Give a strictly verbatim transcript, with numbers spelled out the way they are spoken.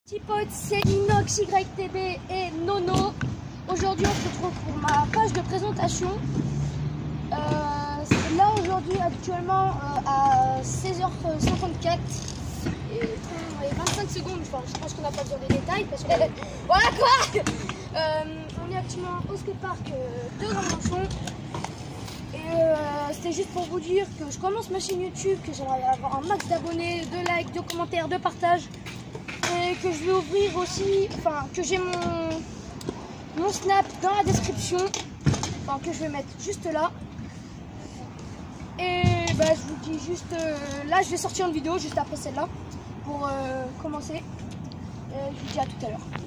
Petits potes, c'est Inox Y T B et Nono. Aujourd'hui, on se retrouve pour ma page de présentation. Euh, là, aujourd'hui, actuellement, euh, à seize heures cinquante-quatre et, et vingt-cinq secondes. Enfin, je pense qu'on n'a pas besoin des détails parce que. Voilà quoi euh, On est actuellement au skatepark euh, de Grandmanchon. Et euh, c'était juste pour vous dire que je commence ma chaîne YouTube, que j'aimerais avoir un max d'abonnés, de likes, de commentaires, de partages. Et que je vais ouvrir aussi, enfin que j'ai mon, mon snap dans la description, enfin que je vais mettre juste là. Et bah je vous dis juste, euh, là je vais sortir une vidéo juste après celle-là pour euh, commencer. Et je vous dis à tout à l'heure.